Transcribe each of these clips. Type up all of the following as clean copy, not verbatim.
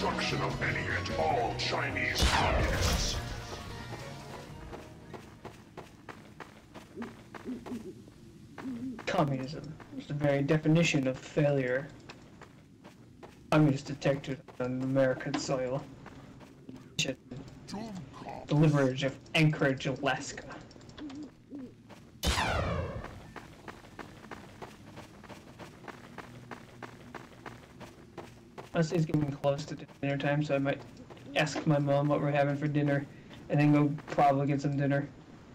destruction of any and all Chinese communists. Communism is the very definition of failure. Communist detected on American soil. The liberators of Anchorage, Alaska. Honestly, it's getting close to dinner time, so I might ask my mom what we're having for dinner, and then go probably get some dinner.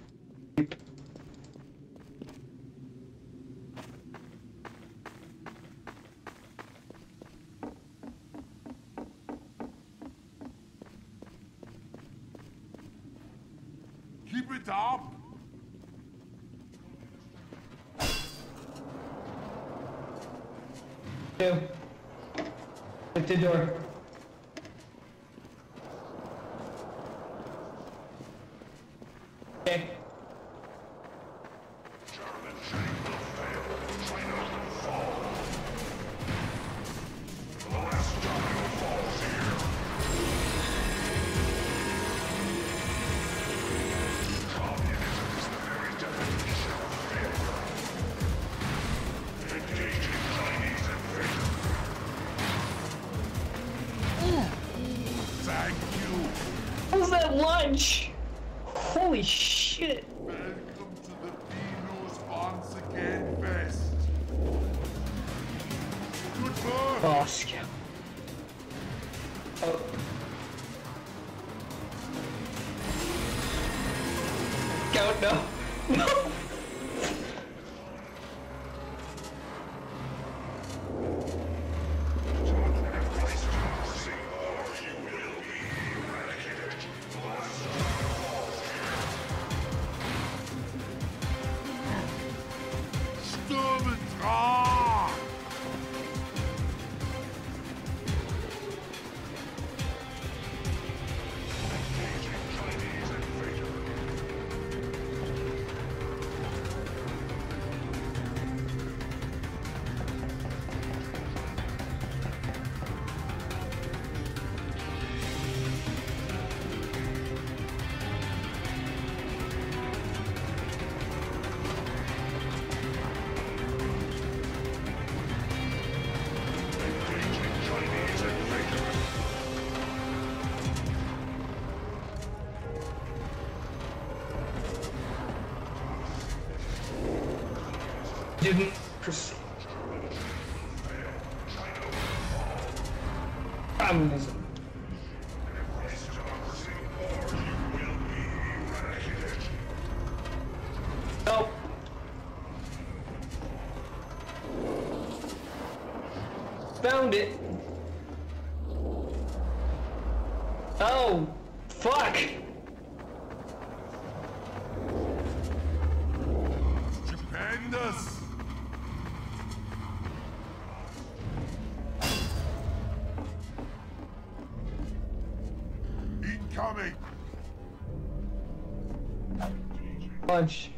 Keep it up! Two. At the door. Okay. German China will fail. China will fall. The last domino falls here. Communism is the very definition of failure. Engaging Chinese invasion. Thank you! What was that lunch? Holy shit! Welcome to the Venus once again fest. Goodbye! Oh, Scout. Oh. Scout, no. No! Sturm und Drang! Didn't proceed. Communism. Nope. Found it. Oh, fuck. Stupendous! Incoming! Punch.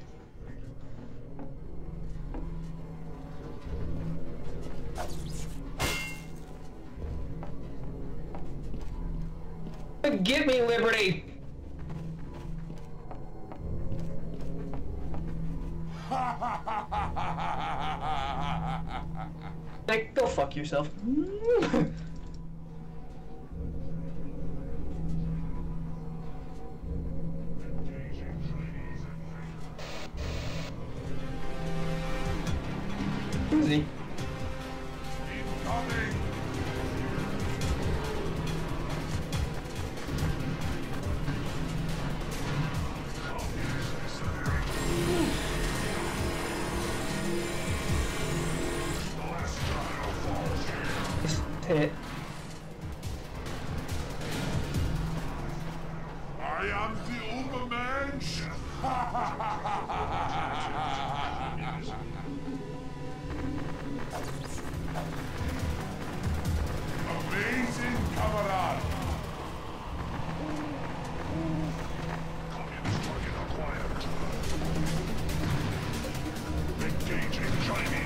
Give me liberty. Like, go fuck yourself. Easy. Incoming! Just hit. I am the Ubermensch! Amazing camarade! Communist target acquired. Engaging Chinese